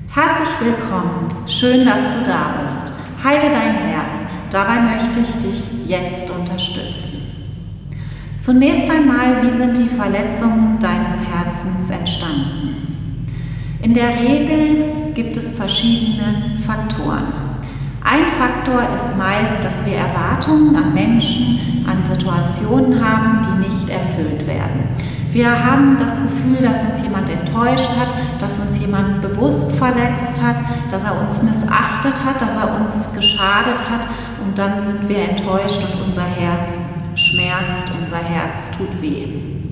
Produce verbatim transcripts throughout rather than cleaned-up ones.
Herzlich willkommen, schön, dass du da bist. Heile dein Herz, dabei möchte ich dich jetzt unterstützen. Zunächst einmal, wie sind die Verletzungen deines Herzens entstanden? In der Regel gibt es verschiedene Faktoren. Ein Faktor ist meist, dass wir Erwartungen an Menschen, an Situationen haben, die nicht erfüllt werden. Wir haben das Gefühl, dass uns jemand enttäuscht hat, dass uns jemand bewusst verletzt hat, dass er uns missachtet hat, dass er uns geschadet hat und dann sind wir enttäuscht und unser Herz schmerzt, unser Herz tut weh.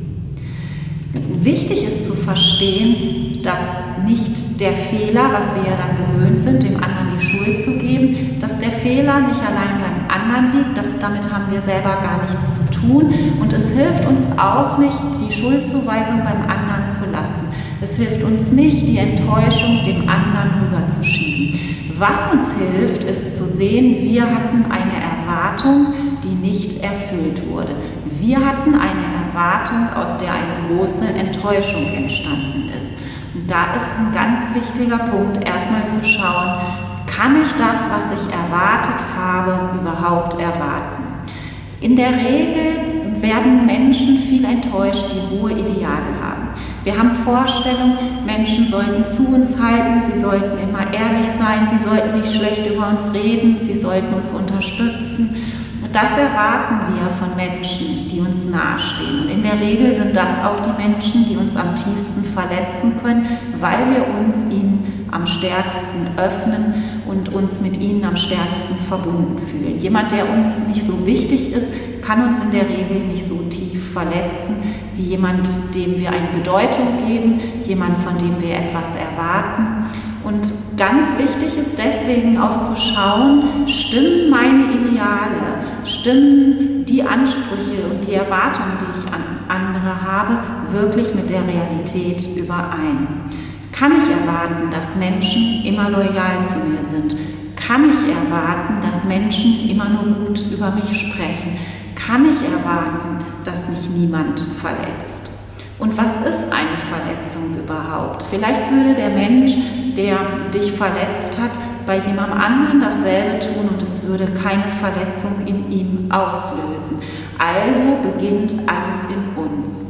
Wichtig ist zu verstehen, dass nicht der Fehler, was wir ja dann gewöhnt sind, dem anderen die Schuld zu geben, dass der Fehler nicht allein beim anderen liegt, dass damit haben wir selber gar nichts zu tun und es hilft uns auch nicht, die Schuldzuweisung beim anderen zu lassen. Es hilft uns nicht, die Enttäuschung dem anderen rüberzuschieben. Was uns hilft, ist zu sehen, wir hatten eine Erwartung, die nicht erfüllt wurde. Wir hatten eine Erwartung, aus der eine große Enttäuschung entstanden ist. Und da ist ein ganz wichtiger Punkt, erstmal zu schauen, kann ich das, was ich erwartet habe, überhaupt erwarten? In der Regel werden Menschen viel enttäuscht, die hohe Ideale haben. Wir haben Vorstellungen, Menschen sollten zu uns halten, sie sollten immer ehrlich sein, sie sollten nicht schlecht über uns reden, sie sollten uns unterstützen. Das erwarten wir von Menschen, die uns nahestehen. Und in der Regel sind das auch die Menschen, die uns am tiefsten verletzen können, weil wir uns ihnen am stärksten öffnen und uns mit ihnen am stärksten verbunden fühlen. Jemand, der uns nicht so wichtig ist, kann uns in der Regel nicht so tief verletzen, wie jemand, dem wir eine Bedeutung geben, jemand, von dem wir etwas erwarten. Und ganz wichtig ist deswegen auch zu schauen, stimmen meine Ideale, stimmen die Ansprüche und die Erwartungen, die ich an andere habe, wirklich mit der Realität überein? Kann ich erwarten, dass Menschen immer loyal zu mir sind? Kann ich erwarten, dass Menschen immer nur gut über mich sprechen? Kann ich erwarten, dass mich niemand verletzt? Und was ist eine Verletzung überhaupt? Vielleicht würde der Mensch, der dich verletzt hat, bei jemandem anderen dasselbe tun und es würde keine Verletzung in ihm auslösen. Also beginnt alles in uns.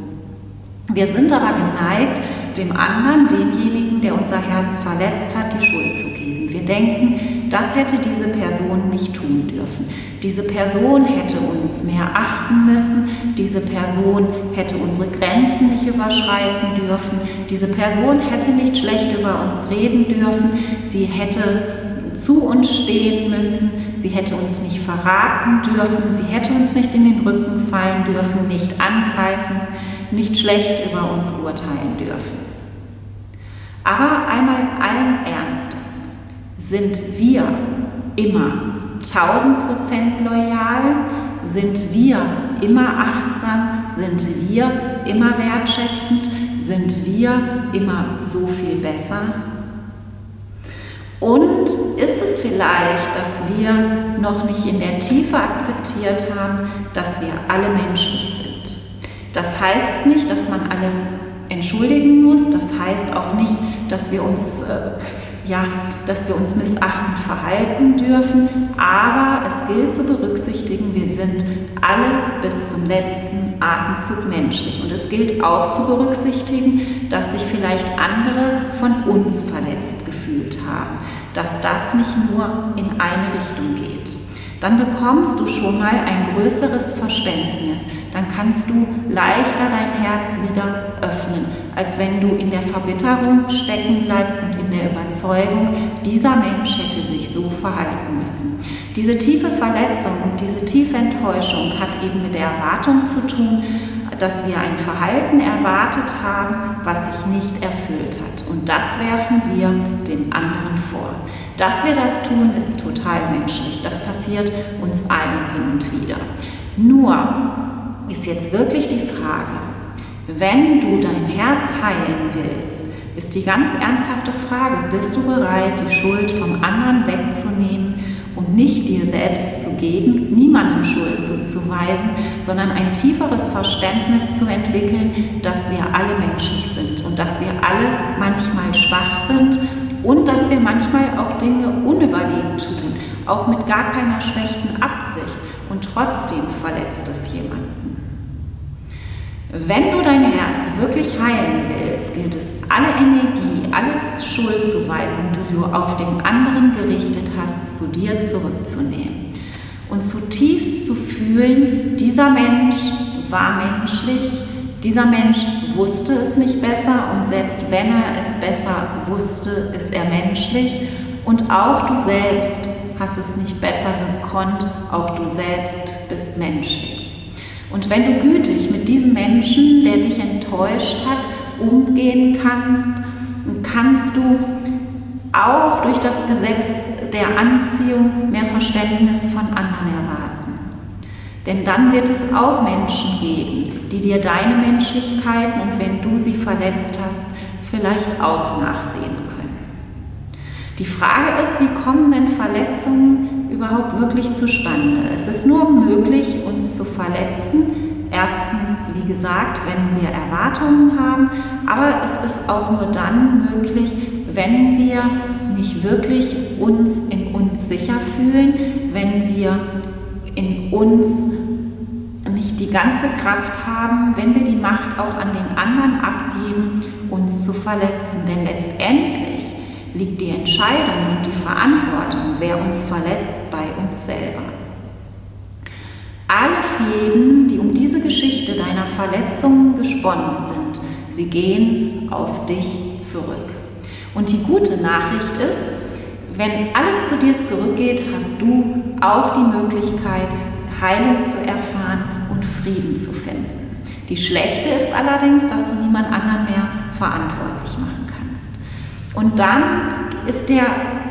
Wir sind aber geneigt, dem anderen, demjenigen, der unser Herz verletzt hat, die Schuld zu geben. Wir denken, das hätte diese Person nicht tun dürfen. Diese Person hätte uns mehr achten müssen, diese Person hätte unsere Grenzen nicht überschreiten dürfen, diese Person hätte nicht schlecht über uns reden dürfen, sie hätte zu uns stehen müssen, sie hätte uns nicht verraten dürfen, sie hätte uns nicht in den Rücken fallen dürfen, nicht angreifen, nicht schlecht über uns urteilen dürfen. Aber einmal allen Ernstes, sind wir immer tausend Prozent loyal? Sind wir immer achtsam? Sind wir immer wertschätzend? Sind wir immer so viel besser? Und ist es vielleicht, dass wir noch nicht in der Tiefe akzeptiert haben, dass wir alle menschlich sind? Das heißt nicht, dass man alles entschuldigen muss, das heißt auch nicht, dass wir uns, äh, ja, dass wir uns missachtend verhalten dürfen, aber es gilt zu berücksichtigen, wir sind alle bis zum letzten Atemzug menschlich und es gilt auch zu berücksichtigen, dass sich vielleicht andere von uns verletzt gefühlt haben, dass das nicht nur in eine Richtung geht. Dann bekommst du schon mal ein größeres Verständnis. Dann kannst du leichter dein Herz wieder öffnen, als wenn du in der Verbitterung stecken bleibst und in der Überzeugung, dieser Mensch hätte sich so verhalten müssen. Diese tiefe Verletzung und diese tiefe Enttäuschung hat eben mit der Erwartung zu tun, dass wir ein Verhalten erwartet haben, was sich nicht erfüllt hat. Und das werfen wir dem anderen vor. Dass wir das tun, ist total menschlich. Das passiert uns allen hin und wieder. Nur ist jetzt wirklich die Frage, wenn du dein Herz heilen willst, ist die ganz ernsthafte Frage, bist du bereit, die Schuld vom anderen wegzunehmen und nicht dir selbst zu geben, niemandem Schuld zuzuweisen, sondern ein tieferes Verständnis zu entwickeln, dass wir alle menschlich sind und dass wir alle manchmal schwach sind und dass wir manchmal auch Dinge unüberlegt tun, auch mit gar keiner schlechten Absicht, und trotzdem verletzt es jemanden. Wenn du dein Herz wirklich heilen willst, gilt es, alle Energie, alle Schuldzuweisung, die du auf den anderen gerichtet hast, zu dir zurückzunehmen und zutiefst zu fühlen, dieser Mensch war menschlich, dieser Mensch wusste es nicht besser, und selbst wenn er es besser wusste, ist er menschlich, und auch du selbst hast es nicht besser gekonnt, auch du selbst bist menschlich. Und wenn du gütig mit diesem Menschen, der dich enttäuscht hat, umgehen kannst, kannst du auch durch das Gesetz der Anziehung mehr Verständnis von anderen erwarten. Denn dann wird es auch Menschen geben, die dir deine Menschlichkeiten, und wenn du sie verletzt hast, vielleicht auch nachsehen können. Die Frage ist, wie kommen denn Verletzungen überhaupt wirklich zustande? Es ist nur möglich, uns zu verletzen. Erstens, wie gesagt, wenn wir Erwartungen haben, aber es ist auch nur dann möglich, wenn wir nicht wirklich uns in uns sicher fühlen, wenn wir in uns nicht die ganze Kraft haben, wenn wir die Macht auch an den anderen abgeben, uns zu verletzen. Denn letztendlich liegt die Entscheidung und die Verantwortung, wer uns verletzt, bei uns selber. Alle Fäden, die um diese Geschichte deiner Verletzungen gesponnen sind, sie gehen auf dich zurück. Und die gute Nachricht ist, wenn alles zu dir zurückgeht, hast du auch die Möglichkeit, Heilung zu erfahren und Frieden zu finden. Die schlechte ist allerdings, dass du niemand anderen mehr verantwortlich machen kannst. Und dann ist dir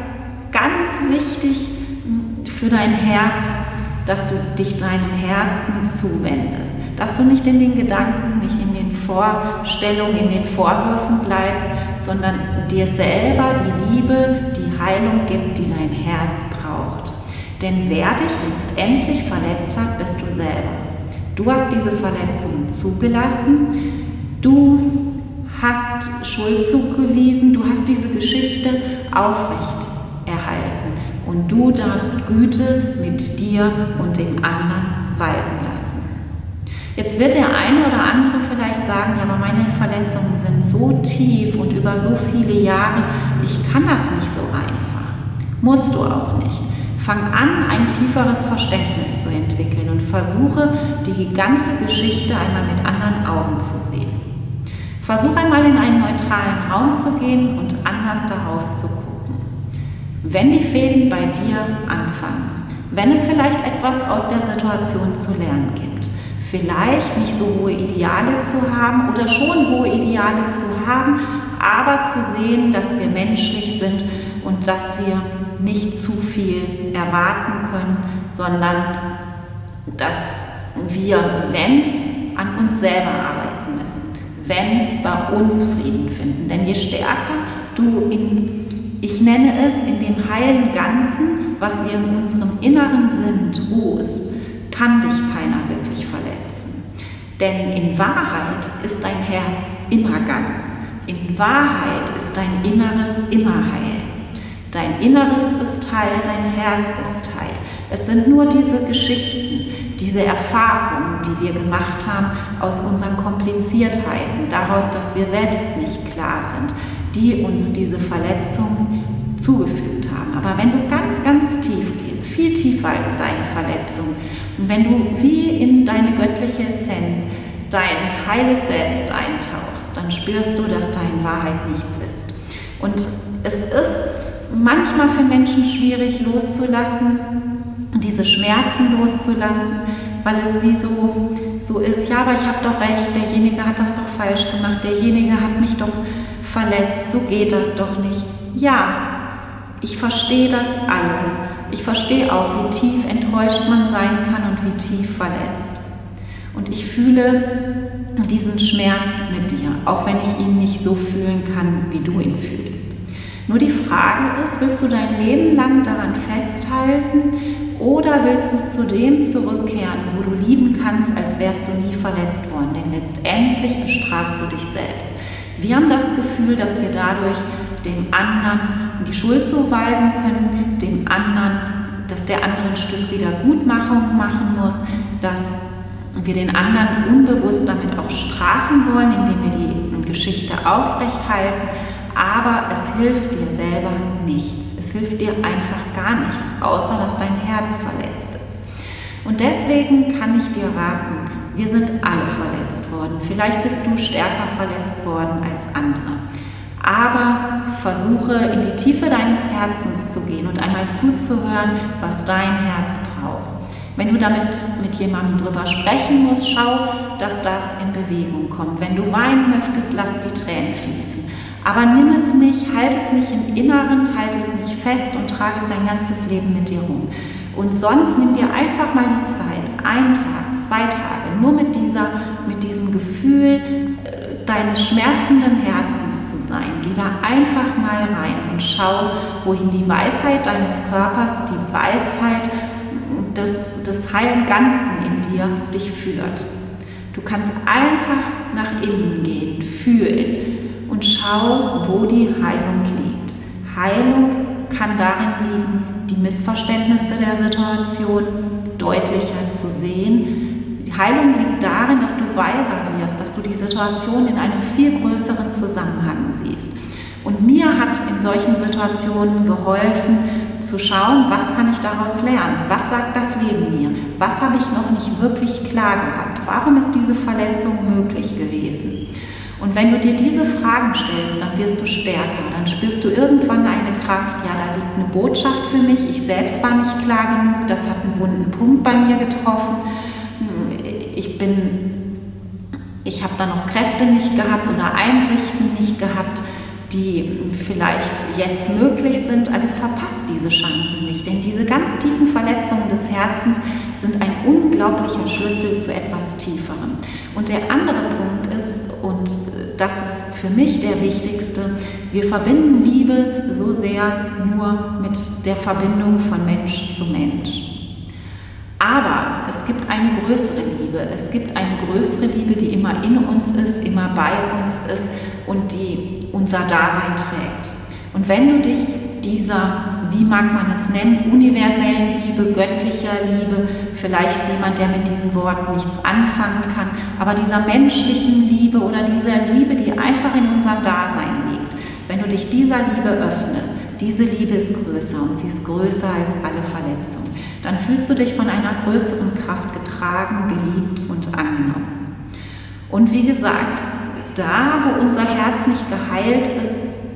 ganz wichtig für dein Herz, dass du dich deinem Herzen zuwendest, dass du nicht in den Gedanken, nicht in den Vorstellungen, in den Vorwürfen bleibst, sondern dir selber die Liebe, die Heilung gibt, die dein Herz braucht. Denn wer dich letztendlich verletzt hat, bist du selber. Du hast diese Verletzung zugelassen, du hast Schuld zugewiesen, du hast diese Geschichte aufrecht erhalten. Und du darfst Güte mit dir und den anderen walten lassen. Jetzt wird der eine oder andere vielleicht sagen, ja, aber meine Verletzungen sind so tief und über so viele Jahre, ich kann das nicht so einfach. Musst du auch nicht. Fang an, ein tieferes Verständnis zu entwickeln und versuche, die ganze Geschichte einmal mit anderen Augen zu sehen. Versuch einmal in einen neutralen Raum zu gehen und anders darauf zu gucken. Wenn die Fäden bei dir anfangen, wenn es vielleicht etwas aus der Situation zu lernen gibt, vielleicht nicht so hohe Ideale zu haben oder schon hohe Ideale zu haben, aber zu sehen, dass wir menschlich sind und dass wir nicht zu viel erwarten können, sondern dass wir, wenn, an uns selber arbeiten müssen, wenn, bei uns Frieden finden. Denn je stärker du in Ich nenne es in dem heilen Ganzen, was wir in unserem Inneren sind, ruhst, kann dich keiner wirklich verletzen. Denn in Wahrheit ist dein Herz immer ganz. In Wahrheit ist dein Inneres immer heil. Dein Inneres ist heil, dein Herz ist heil. Es sind nur diese Geschichten, diese Erfahrungen, die wir gemacht haben aus unseren Kompliziertheiten, daraus, dass wir selbst nicht klar sind, die uns diese Verletzungen zugefügt haben. Aber wenn du ganz, ganz tief gehst, viel tiefer als deine Verletzung, und wenn du wie in deine göttliche Essenz, dein heiles Selbst eintauchst, dann spürst du, dass da in Wahrheit nichts ist. Und es ist manchmal für Menschen schwierig loszulassen, diese Schmerzen loszulassen, weil es wie so, so ist, ja, aber ich habe doch recht, derjenige hat das doch falsch gemacht, derjenige hat mich doch verletzt, so geht das doch nicht. Ja, ich verstehe das alles. Ich verstehe auch, wie tief enttäuscht man sein kann und wie tief verletzt. Und ich fühle diesen Schmerz mit dir, auch wenn ich ihn nicht so fühlen kann, wie du ihn fühlst. Nur die Frage ist, willst du dein Leben lang daran festhalten oder willst du zu dem zurückkehren, wo du lieben kannst, als wärst du nie verletzt worden? Denn letztendlich bestrafst du dich selbst. Wir haben das Gefühl, dass wir dadurch dem anderen die Schuld zuweisen können, dem anderen, dass der andere ein Stück Wiedergutmachung machen muss, dass wir den anderen unbewusst damit auch strafen wollen, indem wir die Geschichte aufrechthalten, aber es hilft dir selber nichts. Es hilft dir einfach gar nichts, außer dass dein Herz verletzt ist. Und deswegen kann ich dir raten, wir sind alle verletzt worden. Vielleicht bist du stärker verletzt worden als andere. Aber versuche in die Tiefe deines Herzens zu gehen und einmal zuzuhören, was dein Herz braucht. Wenn du damit mit jemandem drüber sprechen musst, schau, dass das in Bewegung kommt. Wenn du weinen möchtest, lass die Tränen fließen. Aber nimm es nicht, halt es nicht im Inneren, halt es nicht fest und trage es dein ganzes Leben mit dir rum. Und sonst nimm dir einfach mal die Zeit, einen Tag, zwei Tage, nur mit, dieser, mit diesem Gefühl äh, deines schmerzenden Herzens zu sein. Geh da einfach mal rein und schau, wohin die Weisheit deines Körpers, die Weisheit des, des heilen Ganzen in dir dich führt. Du kannst einfach nach innen gehen, fühlen und schau, wo die Heilung liegt. Heilung kann darin liegen, die Missverständnisse der Situation deutlicher zu sehen. Die Heilung liegt darin, dass du weiser wirst, dass du die Situation in einem viel größeren Zusammenhang siehst. Und mir hat in solchen Situationen geholfen, zu schauen, was kann ich daraus lernen? Was sagt das Leben mir? Was habe ich noch nicht wirklich klar gehabt? Warum ist diese Verletzung möglich gewesen? Und wenn du dir diese Fragen stellst, dann wirst du stärker. Dann spürst du irgendwann eine Kraft. Ja, da liegt eine Botschaft für mich. Ich selbst war nicht klar genug. Das hat einen wunden Punkt bei mir getroffen. Ich bin, ich habe da noch Kräfte nicht gehabt oder Einsichten nicht gehabt, die vielleicht jetzt möglich sind. Also verpasst diese Chancen nicht, denn diese ganz tiefen Verletzungen des Herzens sind ein unglaublicher Schlüssel zu etwas Tieferem. Und der andere Punkt ist, und das ist für mich der wichtigste, wir verbinden Liebe so sehr nur mit der Verbindung von Mensch zu Mensch. Aber es gibt eine größere Liebe, es gibt eine größere Liebe, die immer in uns ist, immer bei uns ist und die unser Dasein trägt. Und wenn du dich dieser, wie mag man es nennen, universellen Liebe, göttlicher Liebe, vielleicht jemand, der mit diesem Wort nichts anfangen kann, aber dieser menschlichen Liebe oder dieser Liebe, die einfach in unserem Dasein liegt, wenn du dich dieser Liebe öffnest, diese Liebe ist größer und sie ist größer als alle Verletzungen, dann fühlst du dich von einer größeren Kraft getragen, geliebt und angenommen. Und wie gesagt, da, wo unser Herz nicht geheilt ist,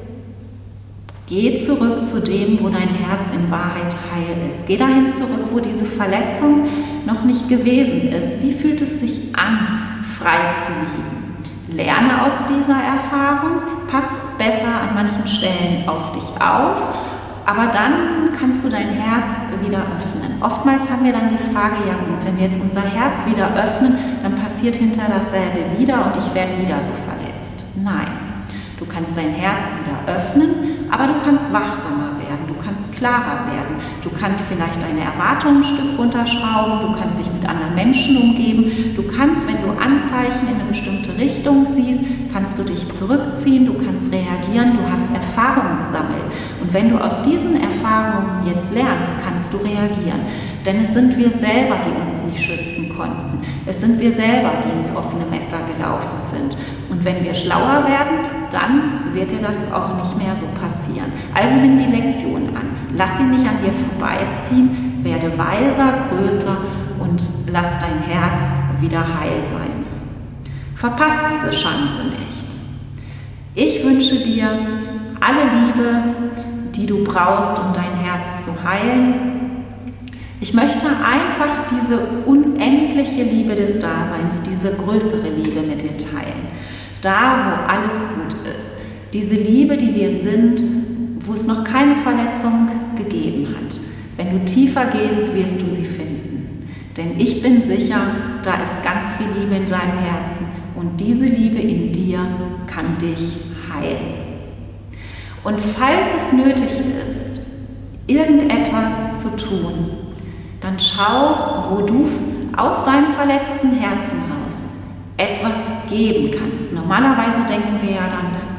geh zurück zu dem, wo dein Herz in Wahrheit heil ist. Geh dahin zurück, wo diese Verletzung noch nicht gewesen ist. Wie fühlt es sich an, frei zu lieben? Lerne aus dieser Erfahrung, pass besser an manchen Stellen auf dich auf, aber dann kannst du dein Herz wieder öffnen. Oftmals haben wir dann die Frage, ja gut, wenn wir jetzt unser Herz wieder öffnen, dann passiert hinter dasselbe wieder und ich werde wieder so verletzt. Nein. Du kannst dein Herz wieder öffnen, aber du kannst wachsamer werden, du kannst klarer werden, du kannst vielleicht deine Erwartungen ein Stück runterschrauben, du kannst dich mit anderen Menschen umgeben, du kannst, wenn du Anzeichen in eine bestimmte Richtung siehst, kannst du dich zurückziehen, du kannst reagieren, du hast Erfahrungen gesammelt. Und wenn du aus diesen Erfahrungen jetzt lernst, kannst du reagieren. Denn es sind wir selber, die uns nicht schützen konnten. Es sind wir selber, die ins offene Messer gelaufen sind. Und wenn wir schlauer werden, dann wird dir das auch nicht mehr so passieren. Also nimm die Lektion an. Lass sie nicht an dir vorbeiziehen, werde weiser, größer und lass dein Herz wieder heil sein. Verpass diese Chance nicht. Ich wünsche dir alle Liebe, die du brauchst, um dein Herz zu heilen. Ich möchte einfach diese unendliche Liebe des Daseins, diese größere Liebe mit dir teilen. Da, wo alles gut ist. Diese Liebe, die wir sind, wo es noch keine Verletzung gegeben hat. Wenn du tiefer gehst, wirst du sie finden. Denn ich bin sicher, da ist ganz viel Liebe in deinem Herzen und diese Liebe in dir kann dich heilen. Und falls es nötig ist, irgendetwas zu tun, dann schau, wo du aus deinem verletzten Herzen raus etwas geben kannst. Normalerweise denken wir ja dann,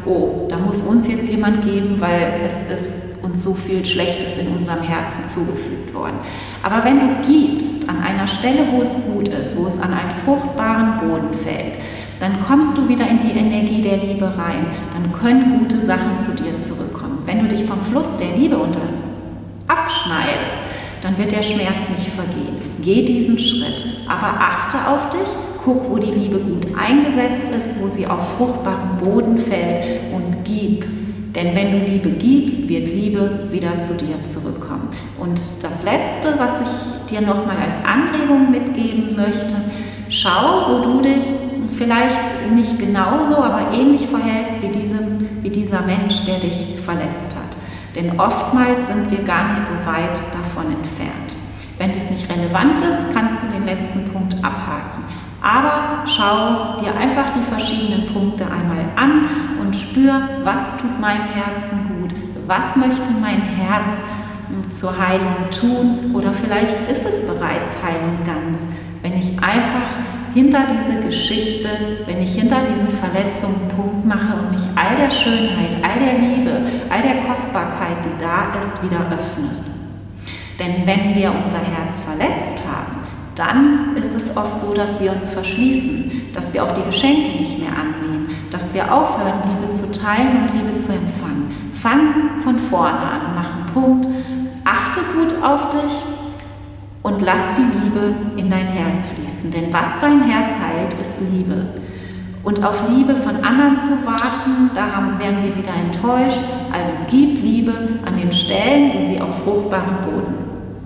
oh, da muss uns jetzt jemand geben, weil es ist uns so viel Schlechtes in unserem Herzen zugefügt worden. Aber wenn du gibst an einer Stelle, wo es gut ist, wo es an einen fruchtbaren Boden fällt, dann kommst du wieder in die Energie der Liebe rein. Dann können gute Sachen zu dir zurückkommen. Wenn du dich vom Fluss der Liebe unter abschneidest, dann wird der Schmerz nicht vergehen. Geh diesen Schritt, aber achte auf dich, guck, wo die Liebe gut eingesetzt ist, wo sie auf fruchtbaren Boden fällt und gib. Denn wenn du Liebe gibst, wird Liebe wieder zu dir zurückkommen. Und das Letzte, was ich dir nochmal als Anregung mitgeben möchte, schau, wo du dich vielleicht nicht genauso, aber ähnlich verhältst wie, diesem, wie dieser Mensch, der dich verletzt hat. Denn oftmals sind wir gar nicht so weit davon entfernt. Wenn das nicht relevant ist, kannst du den letzten Punkt abhaken. Aber schau dir einfach die verschiedenen Punkte einmal an und spür, was tut meinem Herzen gut, was möchte mein Herz zur Heilung tun, oder vielleicht ist es bereits heilend ganz, wenn ich einfach hinter diese Geschichte, wenn ich hinter diesen Verletzungen einen Punkt mache und mich all der Schönheit, all der Liebe, all der Kostbarkeit, die da ist, wieder öffne. Denn wenn wir unser Herz verletzt haben, dann ist es oft so, dass wir uns verschließen, dass wir auch die Geschenke nicht mehr annehmen, dass wir aufhören, Liebe zu teilen und Liebe zu empfangen. Fang von vorne an, mach einen Punkt, achte gut auf dich und lass die Liebe in dein Herz fließen. Denn was dein Herz heilt, ist Liebe. Und auf Liebe von anderen zu warten, da haben, werden wir wieder enttäuscht. Also gib Liebe an den Stellen, wo sie auf fruchtbaren Boden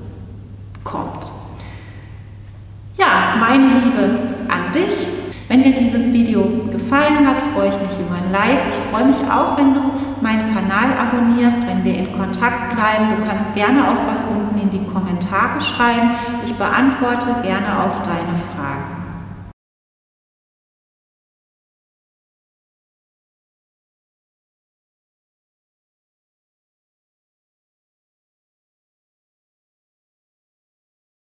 kommt. Ja, meine Liebe an dich. Wenn dir dieses Video gefallen hat, freue ich mich über ein Like. Ich freue mich auch, wenn du meinen Kanal abonnierst, wenn wir in Kontakt bleiben. Du kannst gerne auch was unten in die Kommentare schreiben. Ich beantworte gerne auch deine Fragen.